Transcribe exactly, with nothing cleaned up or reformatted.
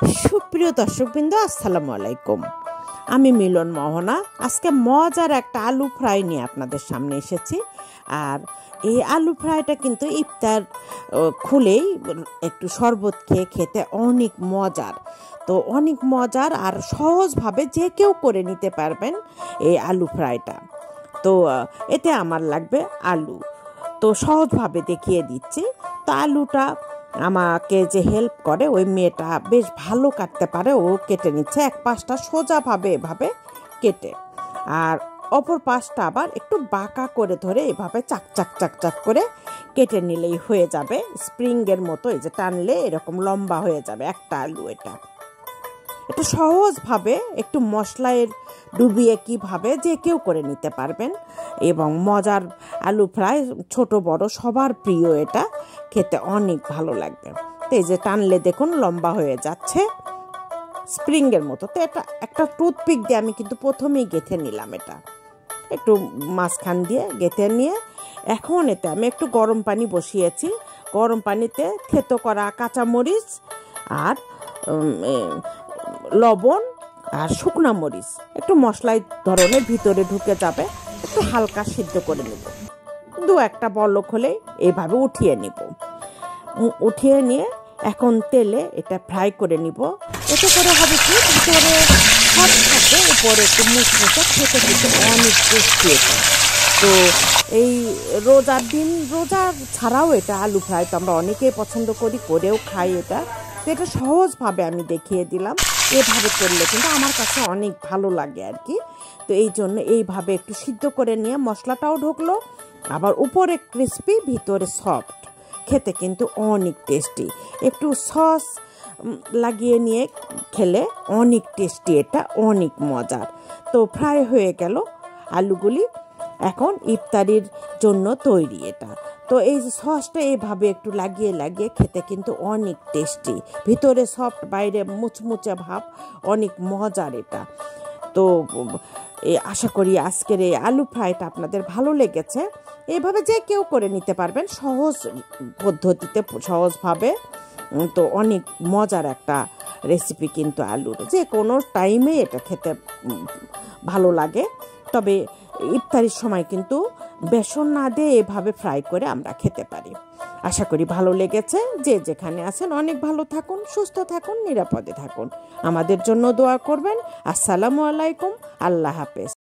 সুপ্রিয় দর্শকবৃন্দ, আসসালামু আলাইকুম। আমি মিলন মোহনা। আজকে মজার একটা আলু ফ্রাই নিয়ে আপনাদের সামনে এসেছি। আর এই আলু ফ্রাইটা কিন্তু ইফতার খুলেই একটু শরবত খেয়ে খেতে অনেক মজার। তো অনেক মজার আর সহজভাবে যে কেউ করে নিতে পারবেন এই আলু ফ্রাইটা। তো এতে আমার লাগবে আলু। তো সহজভাবে দেখিয়ে দিচ্ছি। তো আলুটা আমাকে যে হেল্প করে ওই মেয়েটা বেশ ভালো কাটতে পারে, ও কেটে নিচ্ছে এক পাশটা সোজাভাবে এভাবে কেটে, আর অপর পাশটা আবার একটু বাঁকা করে ধরে এভাবে চাক চাক চাক চাক করে কেটে নিলেই হয়ে যাবে। স্প্রিংয়ের মতো এই যে টানলে এরকম লম্বা হয়ে যাবে একটা আলু। এটা এটা সহজভাবে একটু মশলায় ডুবিয়ে কীভাবে যে কেউ করে নিতে পারবেন, এবং মজার আলু ফ্রাই ছোট বড় সবার প্রিয়। এটা খেতে অনেক ভালো লাগবে। তো এই যে টানলে দেখুন লম্বা হয়ে যাচ্ছে স্প্রিংয়ের মতো। তো এটা একটা টুথপিক দিয়ে আমি কিন্তু প্রথমেই গেঁথে নিলাম। এটা একটু মাঝখান দিয়ে গেঁথে নিয়ে এখন এতে আমি একটু গরম পানি বসিয়েছি। গরম পানিতে থেতো করা কাঁচামরিচ আর লবণ আর শুকনো মরিচ একটু মশলাই ধরনের ভিতরে ঢুকে যাবে, একটু হালকা সিদ্ধ করে নেব। দু একটা বলক হলে এইভাবে উঠিয়ে নিব। উঠিয়ে নিয়ে এখন তেলে এটা ফ্রাই করে নিব। এতে করে হবে কি, ভিতরে সব থাকে, উপরে একটু মুচমুচে, খেতে খেতে অনেক টেস্টি এটা। তো এই রোজার দিন, রোজা ছাড়াও এটা আলু ফ্রাই তো আমরা অনেকেই পছন্দ করি, করেও খাই এটা। তো এটা সহজভাবে আমি দেখিয়ে দিলাম। এভাবে করলে কিন্তু আমার কাছে অনেক ভালো লাগে আর কি। তো এই জন্য এইভাবে একটু সিদ্ধ করে নিয়ে মশলাটাও ঢুকলো, আবার উপরে ক্রিস্পি ভিতরে সফট, খেতে কিন্তু অনেক টেস্টি। একটু সস লাগিয়ে নিয়ে খেলে অনেক টেস্টি, এটা অনেক মজার। তো ফ্রাই হয়ে গেল আলুগুলি, এখন ইফতারির জন্য তৈরি এটা। তো এই সসটা এইভাবে একটু লাগিয়ে লাগিয়ে খেতে কিন্তু অনেক টেস্টি, ভিতরে সফট বাইরে মুচমুচে ভাব, অনেক মজার এটা। তো আশা করি আজকের এই আলু ফ্রাইটা আপনাদের ভালো লেগেছে। এইভাবে যে কেউ করে নিতে পারবেন সহজ পদ্ধতিতে, সহজভাবে। তো অনেক মজার একটা রেসিপি কিন্তু আলুর, যে কোনো টাইমে এটা খেতে ভালো লাগে। তবে ইফতারির সময় কিন্তু বেসন না দিয়ে এভাবে ফ্রাই করে আমরা খেতে পারি। আশা করি ভালো লেগেছে। যে যেখানে আছেন অনেক ভালো থাকুন, সুস্থ থাকুন, নিরাপদে থাকুন। আমাদের জন্য দোয়া করবেন। আসসালামু আলাইকুম, আল্লাহ হাফেজ।